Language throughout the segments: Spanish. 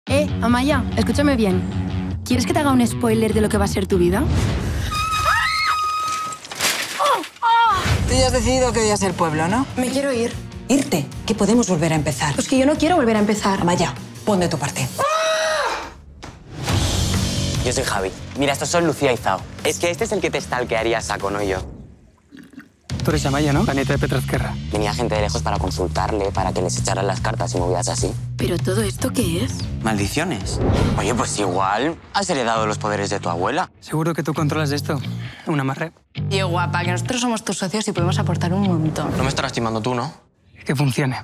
Amaya, escúchame bien. ¿Quieres que te haga un spoiler de lo que va a ser tu vida? Tú ya has decidido que odias el pueblo, ¿no? Me quiero ir. Irte, que podemos volver a empezar. Pues que yo no quiero volver a empezar. Amaya, pon de tu parte. Yo soy Javi. Mira, estos son Lucía y Zao. Es que este es el que te stalkearía a saco, no yo. Tú eres Amaya, ¿no? La nieta de Petrazquerra. Venía gente de lejos para consultarle, para que les echaran las cartas y movidas así. ¿Pero todo esto qué es? ¿Maldiciones? Oye, pues igual has heredado los poderes de tu abuela. ¿Seguro que tú controlas de esto? ¿Un amarre? Tío, guapa, que nosotros somos tus socios y podemos aportar un montón. No me estarás timando tú, ¿no? Que funcione.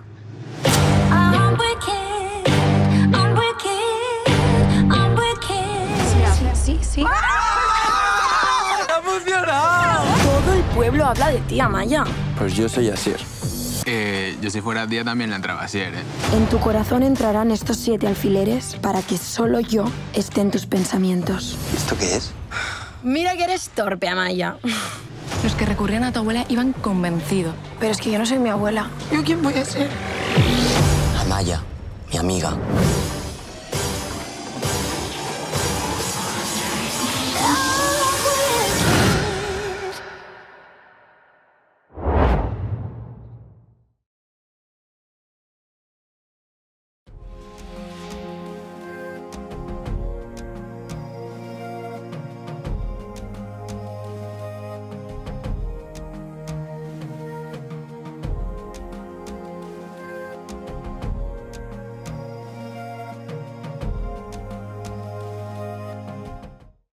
Sí. ¡Ha funcionado! Todo el pueblo habla de ti, Amaya. Pues yo soy Asier. Yo si fuera tía también la entraba así, ¿eh? En tu corazón entrarán estos 7 alfileres para que solo yo esté en tus pensamientos. ¿Esto qué es? Mira que eres torpe, Amaya. Los que recurrían a tu abuela iban convencidos. Pero es que yo no soy mi abuela. ¿Yo quién voy a ser? Amaya, mi amiga.